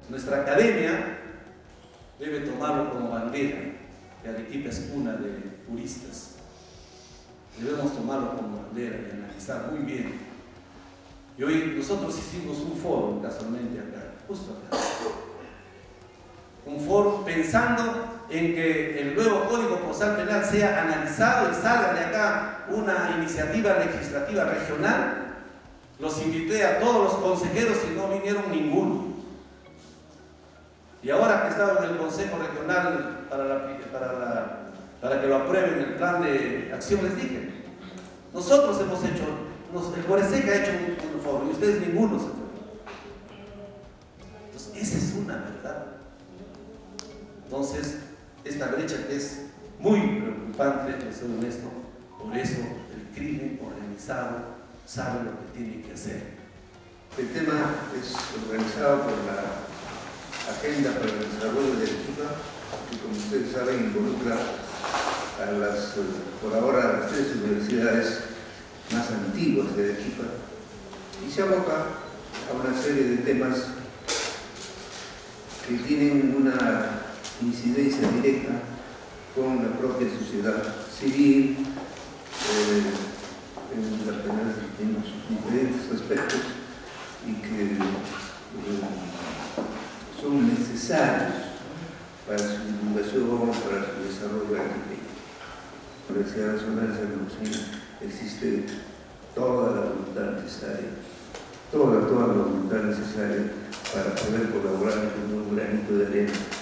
Nuestra academia debe tomarlo como bandera, que Arequipa es cuna de turistas. Debemos tomarlo como bandera y analizar muy bien. Y hoy nosotros hicimos un foro, casualmente acá, justo acá. Un foro pensando en que el nuevo Código Procesal Penal sea analizado y salga de acá una iniciativa legislativa regional. Los invité a todos los consejeros y no vinieron ninguno. Y ahora que estaba en el Consejo Regional para que lo aprueben el plan de acción, les dije, nosotros hemos hecho, el Coresec ha hecho un foro y ustedes ninguno se fueron. Entonces, esa es una verdad. Entonces, esta brecha que es muy preocupante, de ser honesto, por eso el crimen organizado sabe lo que tiene que hacer. El tema es organizado por la Agenda para el Desarrollo de Arequipa, que como ustedes saben involucra a las, por ahora, las 3 universidades más antiguas de Arequipa y se aboca a una serie de temas que tienen una incidencia directa con la propia sociedad civil, en sus diferentes aspectos y que son necesarios para su divulgación, para su desarrollo académico. En la Universidad Nacional de San Agustín existe toda la voluntad necesaria, toda la voluntad necesaria para poder colaborar con un granito de arena